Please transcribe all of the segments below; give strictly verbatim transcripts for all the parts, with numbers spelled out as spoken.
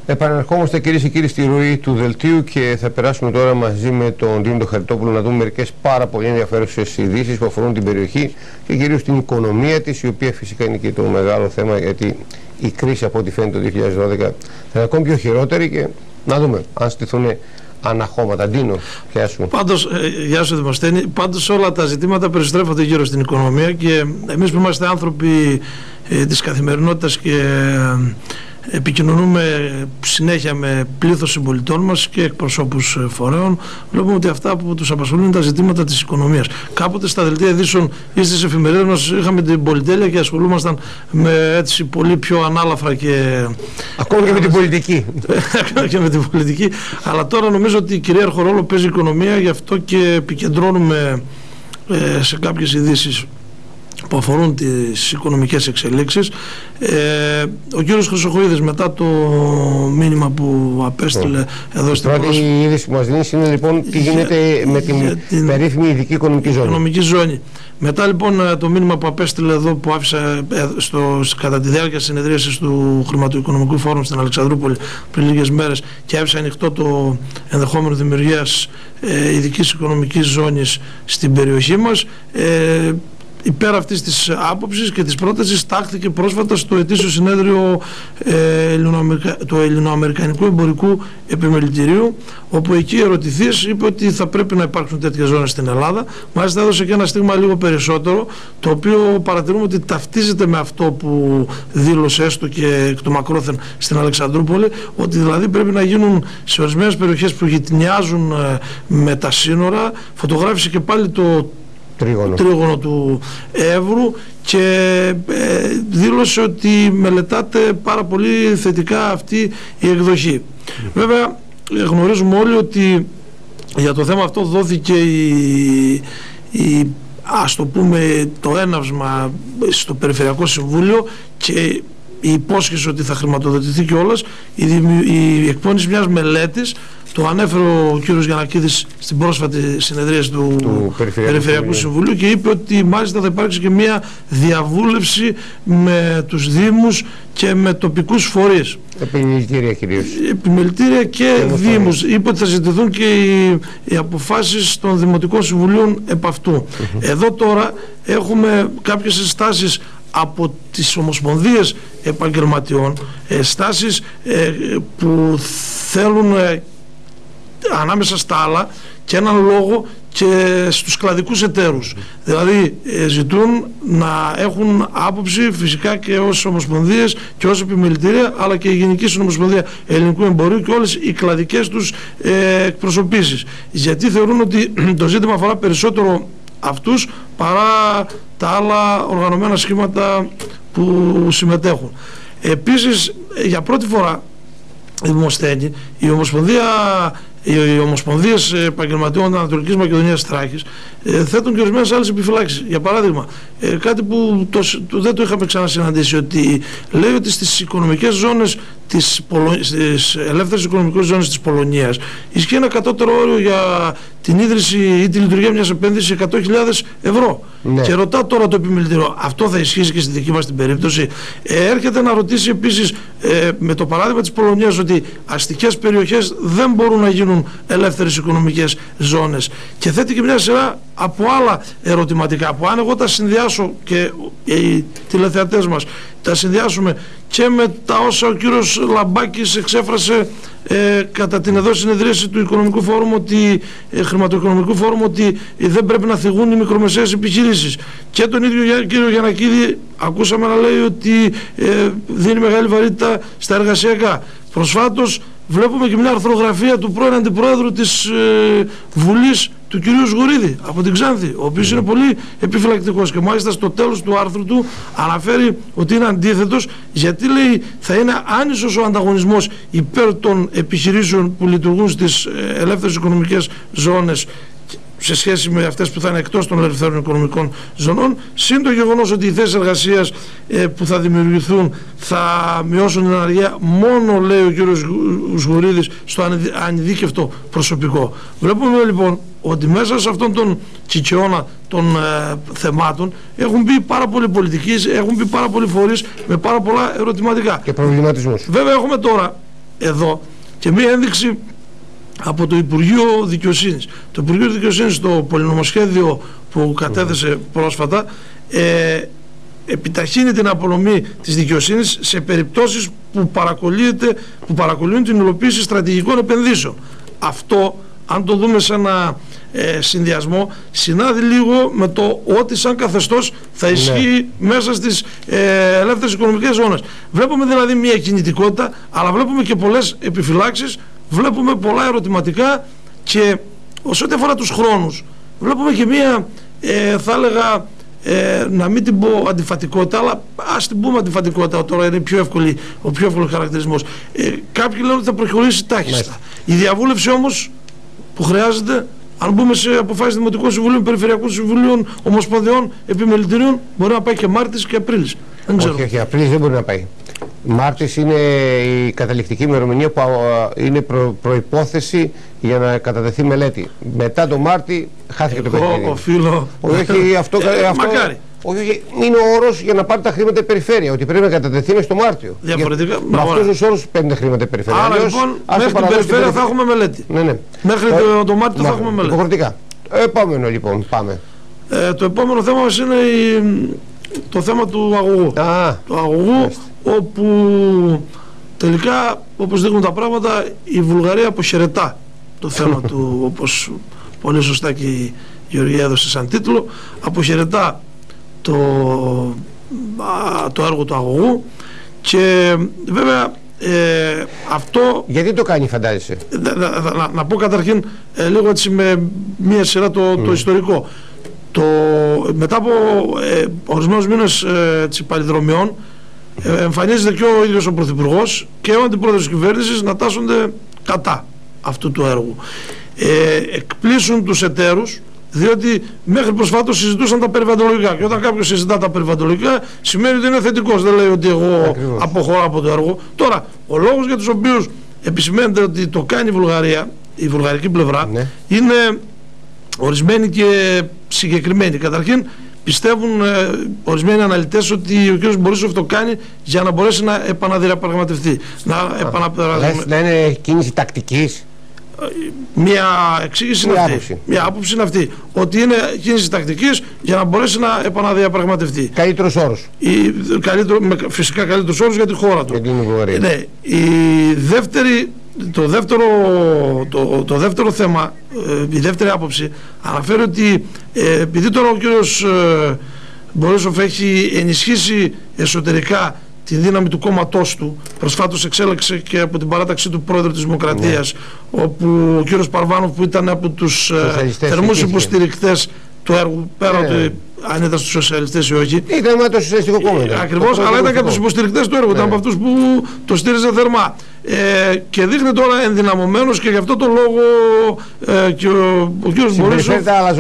Επαναρχόμαστε, κυρίες και κύριοι, στη ροή του δελτίου και θα περάσουμε τώρα μαζί με τον Δήμητρο Χαριτόπουλο να δούμε μερικές πάρα πολύ ενδιαφέρουσες ειδήσεις που αφορούν την περιοχή και κυρίως την οικονομία της, η οποία φυσικά είναι και το μεγάλο θέμα, γιατί η κρίση από ό,τι φαίνεται το δύο χιλιάδες δώδεκα θα είναι ακόμη πιο χειρότερη και να δούμε αν στηθούν αναχώματα. Ντίνο, γεια σου. Πάντως, ε, γεια σου Δημοσθένη. Πάντως όλα τα ζητήματα περιστρέφονται γύρω στην οικονομία και εμείς που είμαστε άνθρωποι ε, της καθημερινότητας και ε, επικοινωνούμε συνέχεια με πλήθος συμπολιτών μας και εκπροσώπους φορέων, βλέπουμε ότι αυτά που τους απασχολούν είναι τα ζητήματα της οικονομίας. Κάποτε στα δελτία ειδήσεων ή στις εφημερίδες μας είχαμε την πολυτέλεια και ασχολούμασταν με έτσι πολύ πιο ανάλαφρα και... Ακόμα και με την πολιτική. και με την πολιτική. Αλλά τώρα νομίζω ότι κυρίαρχο ρόλο παίζει η οικονομία, γι' αυτό και επικεντρώνουμε ε, σε κάποιες ειδήσεις που αφορούν τις οικονομικές εξελίξεις. Ε, ο κύριος Χρυσοχοίδης, μετά το μήνυμα που απέστειλε oh. εδώ στην πρώτη πρόσφατη... η είδηση που μας δίνει είναι λοιπόν τι γίνεται για, με την, την περίφημη ειδική οικονομική ζώνη. Οικονομική ζώνη. Μετά λοιπόν το μήνυμα που απέστειλε εδώ, που άφησα στο, κατά τη διάρκεια της συνεδρίασης του Χρηματοοικονομικού Φόρουμ στην Αλεξανδρούπολη πριν λίγες μέρες, και άφησα ανοιχτό το ενδεχόμενο δημιουργίας ε, ειδικής οικονομικής ζώνης στην περιοχή μας. Ε, Υπέρ αυτής της άποψης και της πρότασης τάχθηκε πρόσφατα στο ετήσιο συνέδριο ε, Ελληνοαμερικα... του Ελληνοαμερικανικού Εμπορικού Επιμελητηρίου, όπου εκεί ερωτηθείς είπε ότι θα πρέπει να υπάρξουν τέτοιες ζώνες στην Ελλάδα. Μάλιστα έδωσε και ένα στίγμα λίγο περισσότερο, το οποίο παρατηρούμε ότι ταυτίζεται με αυτό που δήλωσε έστω και εκ του μακρόθεν στην Αλεξανδρούπολη, ότι δηλαδή πρέπει να γίνουν σε ορισμένες περιοχές που γειτονιάζουν ε, με τα σύνορα. Φωτογράφησε και πάλι το Τρίγωνο. τρίγωνο του Εύρου και ε, δήλωσε ότι μελετάται πάρα πολύ θετικά αυτή η εκδοχή. Mm. Βέβαια γνωρίζουμε όλοι ότι για το θέμα αυτό δόθηκε η, η, ας το πούμε το έναυσμα στο Περιφερειακό Συμβούλιο και η υπόσχεση ότι θα χρηματοδοτηθεί κιόλας η, η εκπόνηση μιας μελέτης. Το ανέφερε ο κύριος Γιαννακίδης στην πρόσφατη συνεδρίαση του, του Περιφερειακού, Περιφερειακού Συμβουλίου και είπε ότι μάλιστα θα υπάρξει και μια διαβούλευση με τους Δήμους και με τοπικούς φορείς. Επιμελητήρια κυρίως. Επιμελητήρια και, και Δήμους. Είπε ότι θα ζητηθούν και οι, οι αποφάσεις των Δημοτικών Συμβουλίων επ' αυτού. Mm-hmm. Εδώ τώρα έχουμε κάποιες συστάσεις από τις Ομοσπονδίες Επαγγελματιών, ε, στάσεις ε, που θέλουν ε, ανάμεσα στα άλλα και έναν λόγο και στους κλαδικούς εταίρους. Δηλαδή ε, ζητούν να έχουν άποψη φυσικά και ως Ομοσπονδίες και ως Επιμελητήρια, αλλά και η Γενική Συνομοσπονδία Ελληνικού Εμπορίου και όλες οι κλαδικές τους ε, εκπροσωπήσεις. Γιατί θεωρούν ότι το ζήτημα αφορά περισσότερο αυτούς παρά τα άλλα οργανωμένα σχήματα που συμμετέχουν. Επίσης, για πρώτη φορά η Δημοσθένη, η Ομοσπονδία, οι Ομοσπονδίες Επαγγελματιών Ανατολικής Μακεδονίας Θράκης ε, θέτουν και ορισμένες άλλες επιφυλάξεις. Για παράδειγμα, ε, κάτι που το, το, δεν το είχαμε ξανασυναντήσει, ότι λέει ότι στις οικονομικές ζώνες της, Πολο... στις ελεύθερες οικονομικές ζώνες της Πολωνίας ισχύει ένα κατώτερο όριο για την ίδρυση ή τη λειτουργία μιας επένδυσης εκατό χιλιάδες ευρώ. Ναι. Και ρωτά τώρα το Επιμελητήριο, αυτό θα ισχύσει και στη δική μας την περίπτωση? Ε, έρχεται να ρωτήσει επίσης ε, με το παράδειγμα της Πολωνίας ότι αστικές περιοχές δεν μπορούν να γίνουν ελεύθερες οικονομικές ζώνες, και θέτει και μια σειρά από άλλα ερωτηματικά που αν εγώ τα συνδυάσω και οι τηλεθεατές μας τα συνδυάσουμε και με τα όσα ο κύριος Λαμπάκης εξέφρασε ε, κατά την εδώ συνεδρίαση του Οικονομικού Φόρουμ, ότι, ε, Χρηματοοικονομικού Φόρουμ, ότι ε, δεν πρέπει να θυγούν οι μικρομεσαίες επιχειρήσεις, και τον ίδιο κύριο Γιαννακίδη ακούσαμε να λέει ότι ε, δίνει μεγάλη βαρύτητα στα εργασιακά. Προσφάτως βλέπουμε και μια αρθρογραφία του πρώην Αντιπρόεδρου της ε, Βουλής, του κυρίου Σγουρίδη από την Ξάνθη, ο οποίος mm. είναι πολύ επιφυλακτικός και μάλιστα στο τέλος του άρθρου του αναφέρει ότι είναι αντίθετος, γιατί λέει θα είναι άνισος ο ανταγωνισμός υπέρ των επιχειρήσεων που λειτουργούν στις ε, ελεύθερες οικονομικές ζώνες σε σχέση με αυτές που θα είναι εκτός των ελευθέρων οικονομικών ζωνών, συν το γεγονός ότι οι θέσεις εργασίας ε, που θα δημιουργηθούν θα μειώσουν την ανεργία μόνο, λέει ο κύριος Σγουρίδης, στο ανειδίκευτο προσωπικό. Βλέπουμε λοιπόν ότι μέσα σε αυτόν τον κικαιώνα των ε, θεμάτων έχουν μπει πάρα πολλοί πολιτικοί, έχουν μπει πάρα πολλοί φορείς με πάρα πολλά ερωτηματικά. Και προβληματισμούς. Βέβαια έχουμε τώρα εδώ και μία ένδειξη από το Υπουργείο Δικαιοσύνης. Το Υπουργείο Δικαιοσύνης στο πολυνομοσχέδιο που κατέθεσε πρόσφατα ε, επιταχύνει την απονομή της δικαιοσύνης σε περιπτώσεις που, που παρακολουθούν την υλοποίηση στρατηγικών επενδύσεων. Αυτό, αν το δούμε σε ένα ε, συνδυασμό, συνάδει λίγο με το ότι σαν καθεστώς θα ισχύει ναι. μέσα στις ε, ελεύθερες οικονομικές ζώνες. Βλέπουμε δηλαδή μια κινητικότητα, αλλά βλέπουμε και πολλές επιφυλάξεις, βλέπουμε πολλά ερωτηματικά και όσο ό,τι αφορά τους χρόνους, βλέπουμε και μια, ε, θα έλεγα, Ε, να μην την πω αντιφατικότητα, αλλά ας την πούμε αντιφατικότητα, τώρα είναι πιο εύκολη, ο πιο εύκολος χαρακτηρισμός. Ε, κάποιοι λένε ότι θα προχωρήσει τάχιστα. Η διαβούλευση όμως που χρειάζεται, αν μπούμε σε αποφάσεις Δημοτικών Συμβουλίων, Περιφερειακών Συμβουλίων, Ομοσπονδιών, Επιμελητηρίων, μπορεί να πάει και Μάρτης και Απρίλης. Δεν ξέρω. Όχι, όχι, Απρίλης δεν μπορεί να πάει. Μάρτης είναι η καταληκτική ημερομηνία που είναι προ, προϋπόθεση για να κατατεθεί μελέτη. Μετά το Μάρτι χάθηκε το παιχνίδι. Εγώ οφείλω. Όχι, αυτό, ε, αυτό, μακάρι. Όχι, είναι ο όρος για να πάρει τα χρήματα η περιφέρεια. Ότι πρέπει να κατατεθεί στο Μάρτιο. Διαφορετικά. Για, με αυτούς τους όρους παίρνουν περιφέρεια η περιφέρεια. Άρα λοιπόν, μέχρι την περιφέρεια θα έχουμε μελέτη. Ναι, ναι. Μέχρι ε, το, το Μάρτιο θα έχουμε μελέτη. Υποχρεωτικά. Επόμενο λοιπόν, πάμε. Ε, το επόμενο θέμα μας είναι η, το θέμα του αγωγού. Α, το αγωγού, έστε. Όπου τελικά, όπως δείχνουν τα πράγματα, η Βουλγαρία αποχαιρετά το θέμα του, όπως πολύ σωστά και η Γεωργία έδωσε σαν τίτλο, αποχαιρετά το, το έργο του αγωγού και βέβαια ε, αυτό... Γιατί το κάνει, φαντάζεσαι? Να, να, να, να πω καταρχήν ε, λίγο έτσι με μία σειρά το, mm. το ιστορικό. Το, μετά από ε, ορισμένους μήνες ε, παλιδρομιών ε, εμφανίζεται και ο ίδιος ο Πρωθυπουργός και ο Αντιπρόεδρος της κυβέρνησης να τάσσονται κατά αυτού του έργου. Ε, εκπλήσουν τους εταίρους, διότι μέχρι προσφάτως συζητούσαν τα περιβαλλοντολογικά και όταν κάποιος συζητά τα περιβαλλοντολογικά σημαίνει ότι είναι θετικός, δεν λέει ότι εγώ Ακριβώς. αποχωρώ από το έργο. Τώρα, ο λόγος για τους οποίους επισημαίνεται ότι το κάνει η Βουλγαρία, η βουλγαρική πλευρά, ναι. είναι ορισμένοι και συγκεκριμένοι. Καταρχήν πιστεύουν ε, ορισμένοι αναλυτές ότι ο κ. Μπορίσοφ το κάνει για να μπορέσει να επαναδιαπραγματευτεί. Να επαναδιαπραγματευτεί. Να είναι κίνηση τακτικής. Μια εξήγηση είναι αυτή. Άποψη. Μια άποψη είναι αυτή. Ότι είναι κίνηση τακτικής για να μπορέσει να επαναδιαπραγματευτεί. Καλύτερος όρος. Η, καλύτερο, με, φυσικά καλύτερος όρος για τη χώρα του. Για την Βουλγαρία. Ναι. Η δεύτερη, το, δεύτερο, το, το δεύτερο θέμα, ε, η δεύτερη άποψη αναφέρει ότι ε, επειδή τώρα ο κύριος ε, Μπορίσοφ έχει ενισχύσει εσωτερικά τη δύναμη του κόμματός του, προσφάτως εξέλεξε και από την παράταξη του πρόεδρου της Δημοκρατίας, ναι. όπου ο κύριος Παρβάνοφ, που ήταν από τους ε, θερμούς υποστηρικτές του έργου, πέρα ναι. ότι αν ήταν στους σοσιαλιστές ή όχι. Ήταν με το Σοσιαλιστικό Κόμμα. Ε, ακριβώς, αλλά ήταν και από τους υποστηρικτές του έργου, ναι. ήταν από αυτούς που το στήριζε θερμά. Ε, και δείχνει τώρα ενδυναμωμένος και γι' αυτό το λόγο ε, και ο, ο κύριος Μπορίσοφ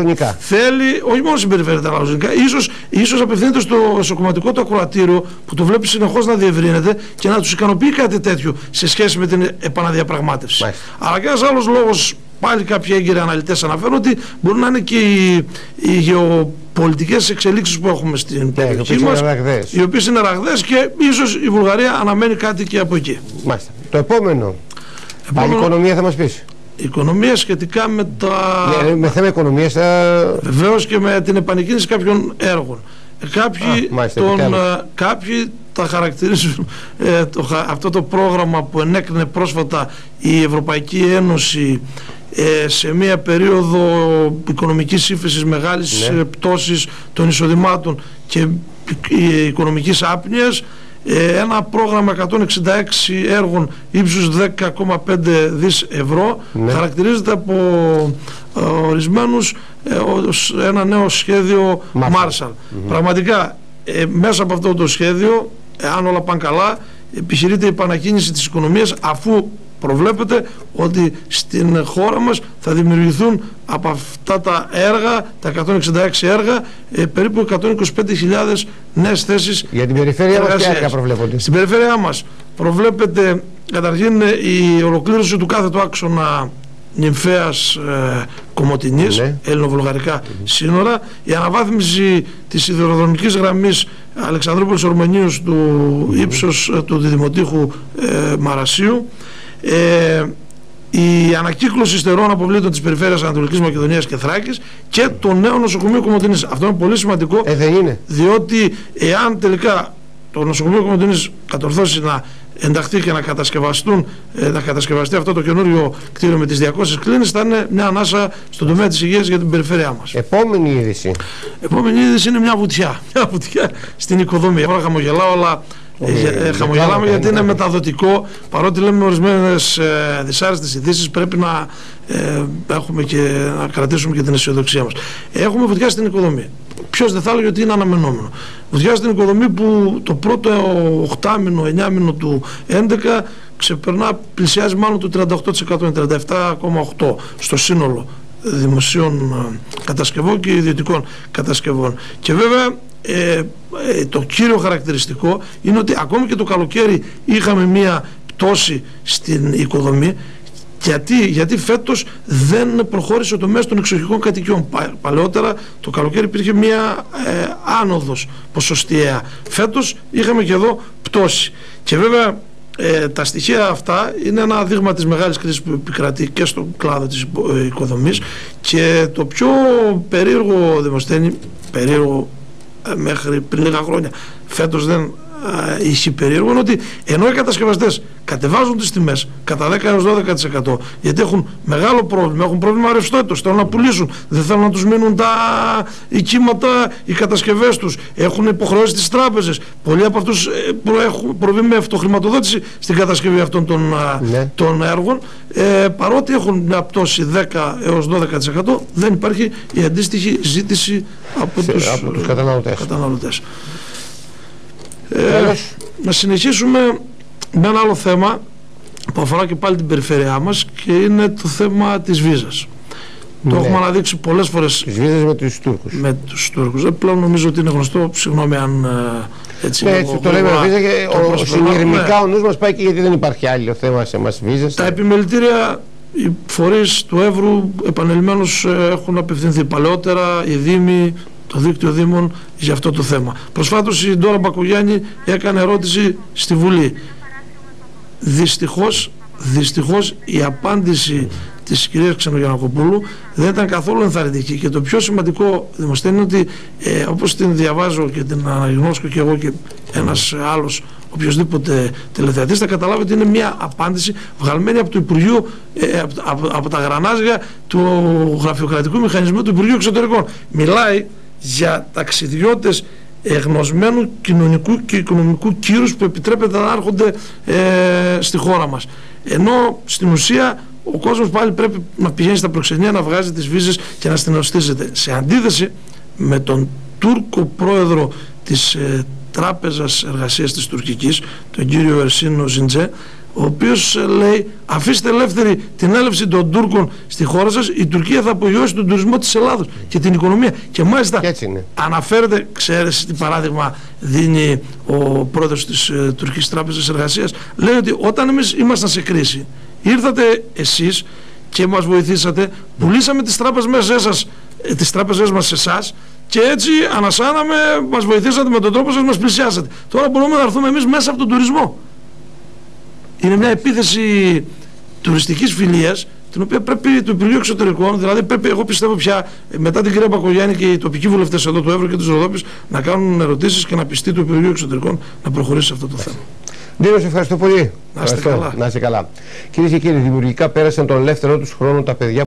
θέλει, όχι μόνο συμπεριφέρεται αλαζονικά, ίσως, ίσως απευθύνεται στο εσωκομματικό του ακροατήριο που το βλέπει συνεχώς να διευρύνεται και να τους ικανοποιεί κάτι τέτοιο σε σχέση με την επαναδιαπραγμάτευση. Μάλιστα. Αλλά και ένας άλλος λόγος, πάλι κάποιοι έγκυροι αναλυτές αναφέρουν ότι μπορεί να είναι και οι, οι γεωπολιτικές εξελίξεις που έχουμε στην περιοχή yeah, μας, οι οποίες είναι ραγδαίες και ίσως η Βουλγαρία αναμένει κάτι και από εκεί. Μάλιστα. Το επόμενο, επόμενο... πάλι οικονομία θα μας πεις. Οικονομία σχετικά με τα... Ναι, με θέμα οικονομίας θα... Βεβαίως και με την επανεκκίνηση κάποιων έργων. Κάποιοι, Α, μάλιστα, τον, κάποιοι τα χαρακτηρίζουν ε, το, αυτό το πρόγραμμα που ενέκρινε πρόσφατα η Ευρωπαϊκή Ένωση ε, σε μια περίοδο οικονομικής ύφεσης, μεγάλης ναι. πτώσης των εισοδημάτων και ε, οικονομικής άπνοιας, ε, ένα πρόγραμμα εκατόν εξήντα έξι έργων ύψους δέκα κόμμα πέντε δις ευρώ ναι. χαρακτηρίζεται από ε, ορισμένους ε, ένα νέο σχέδιο Marshall. Mm-hmm. Πραγματικά ε, μέσα από αυτό το σχέδιο, εάν όλα πάνε καλά, επιχειρείται η επανακίνηση της οικονομίας, αφού προβλέπεται ότι στην χώρα μας θα δημιουργηθούν από αυτά τα έργα, τα εκατόν εξήντα έξι έργα, ε, περίπου εκατόν είκοσι πέντε χιλιάδες νέες θέσεις. Για την περιφέρεια μας ποια έργα προβλέπονται? Στην περιφέρεια μας προβλέπεται καταρχήν η ολοκλήρωση του κάθετου άξονα Νυμφέας ε, Κομοτηνής, ναι. ελληνοβουλγαρικά mm-hmm. σύνορα, η αναβάθμιση της σιδηροδρομικής γραμμής Αλεξανδρούπολης Ορμενίου του mm-hmm. ύψος ε, του διδημοτήχου ε, Μαρασίου, ε, η ανακύκλωση στερεών αποβλήτων της περιφέρειας Ανατολικής Μακεδονίας και Θράκης και το νέο νοσοκομείο Κομοτηνής. Αυτό είναι πολύ σημαντικό, ε, δεν είναι. διότι εάν τελικά το νοσοκομείο Κομοτηνής κατορθώσει να ενταχθεί και να κατασκευαστούν, ε, να κατασκευαστεί αυτό το καινούριο κτίριο με τις διακόσιες κλίνες, θα είναι μια ανάσα στον τομέα της υγείας για την περιφέρειά μας. Επόμενη είδηση. Επόμενη είδηση είναι μια βουτιά. Μια βουτιά στην οικοδομία. Τώρα χαμογελάω, αλλά ε, ε, χαμογελάμε γιατί είναι μεταδοτικό. Παρότι λέμε ορισμένες ε, δυσάρεστες ειδήσεις, πρέπει να, ε, έχουμε και, να κρατήσουμε και την αισιοδοξία μας. Έχουμε βουτιά στην οικοδομία. Ποιος δεν θα έλεγε ότι είναι αναμενόμενο. Βουτιά στην οικοδομή που το πρώτο οχτάμηνο, εννιάμηνο του έντεκα ξεπερνά, πλησιάζει μάλλον το τριάντα οκτώ τοις εκατό, τριάντα επτά κόμμα οκτώ τοις εκατό στο σύνολο δημοσίων κατασκευών και ιδιωτικών κατασκευών. Και βέβαια ε, ε, το κύριο χαρακτηριστικό είναι ότι ακόμη και το καλοκαίρι είχαμε μία πτώση στην οικοδομή. Γιατί, γιατί φέτος δεν προχώρησε ο τομέας των εξοχικών κατοικιών. Πα, παλαιότερα το καλοκαίρι υπήρχε μια ε, άνοδος ποσοστιαία. Φέτος είχαμε και εδώ πτώση. Και βέβαια ε, τα στοιχεία αυτά είναι ένα δείγμα της μεγάλης κρίσης που επικρατεί και στον κλάδο της οικοδομής. Και το πιο περίεργο, Δημοσθένη, περίεργο ε, μέχρι πριν λίγα χρόνια, φέτος δεν είχε περίεργο, είναι ότι ενώ οι κατασκευαστές κατεβάζουν τις τιμές κατά δέκα έως δώδεκα τοις εκατό γιατί έχουν μεγάλο πρόβλημα, έχουν πρόβλημα ρευστότητας, θέλουν να πουλήσουν, δεν θέλουν να τους μείνουν τα οικίματα, οι κατασκευές τους, έχουν υποχρεώσει τις τράπεζες, πολλοί από αυτούς προβεί με αυτοχρηματοδότηση στην κατασκευή αυτών των, ναι. των έργων, ε, παρότι έχουν μια πτώση δέκα έως δώδεκα τοις εκατό δεν υπάρχει η αντίστοιχη ζήτηση από Σε, τους, από τους καταναλωτές. καταναλωτές. Ε, να συνεχίσουμε με ένα άλλο θέμα που αφορά και πάλι την περιφέρειά μας και είναι το θέμα της βίζας. Ναι. Το έχουμε αναδείξει πολλές φορές. Τις βίζες με τους Τούρκους. Με τους Τούρκους. Ε, πλέον νομίζω ότι είναι γνωστό, συγγνώμη αν έτσι, ναι, έτσι το λέμε βίζα και ο, συνειρμικά ναι. ο νους μας πάει και γιατί δεν υπάρχει άλλο θέμα σε εμάς βίζες. Τα επιμελητήρια, οι φορείς του Εύρου επανελειμμένως έχουν απευθυνθεί παλαιότερα, οι Δήμοι, το δίκτυο Δήμων για αυτό το θέμα. Προσφάτως η Ντόρα Μπακογιάννη έκανε ερώτηση στη Βουλή. Δυστυχώς, δυστυχώς η απάντηση της κυρίας Ξενογιαννακοπούλου δεν ήταν καθόλου ενθαρρυντική και το πιο σημαντικό, Δημοσθένη, είναι ότι ε, όπως την διαβάζω και την αναγνώσκω και εγώ και ένας άλλος οποιοσδήποτε τηλεθεατής θα καταλάβει ότι είναι μια απάντηση βγαλμένη από το Υπουργείο, ε, από, από, από τα γρανάζια του γραφειοκρατικού μηχανισμού του Υπουργείου Εξωτερικών. Μιλάει για ταξιδιώτες εγνωσμένου κοινωνικού και οικονομικού κύρους που επιτρέπεται να έρχονται ε, στη χώρα μας. Ενώ στην ουσία ο κόσμος πάλι πρέπει να πηγαίνει στα προξενία, να βγάζει τις βίζες και να στενοστίζεται. Σε αντίθεση με τον Τούρκο πρόεδρο της ε, Τράπεζας Εργασίας της Τουρκικής, τον κύριο Ερσίνο Ζιντζέ, ο οποίος λέει αφήστε ελεύθερη την έλευση των Τούρκων στη χώρα σας, η Τουρκία θα απογειώσει τον τουρισμό της Ελλάδος και την οικονομία. Και μάλιστα αναφέρεται, ξέρεις τι παράδειγμα δίνει ο πρόεδρος της ε, Τουρκικής Τράπεζας Εργασίας, λέει ότι όταν εμείς ήμασταν σε κρίση ήρθατε εσείς και μας βοηθήσατε, πουλήσαμε τις τράπεζες σας, ε, τις τράπεζες μας σε εσάς και έτσι ανασάναμε, μας βοηθήσατε με τον τρόπο σας, μας πλησιάσατε. Τώρα μπορούμε να έρθουμε εμείς μέσα από τον τουρισμό. Είναι μια επίθεση τουριστικής φιλίας, την οποία πρέπει το Υπουργείο Εξωτερικών, δηλαδή πρέπει, εγώ πιστεύω πια μετά την κυρία Μπακογιάννη και οι τοπικοί βουλευτές εδώ του Εύρου και της Ροδόπης να κάνουν ερωτήσεις και να πιστεί το Υπουργείο Εξωτερικών να προχωρήσει σε αυτό το θέμα. Ντίνο, σε ευχαριστώ πολύ. Να είστε καλά. Να είστε καλά. Κυρίες και κύριοι, δημιουργικά πέρασαν τον ελεύθερό τους χρόνο τα παιδιά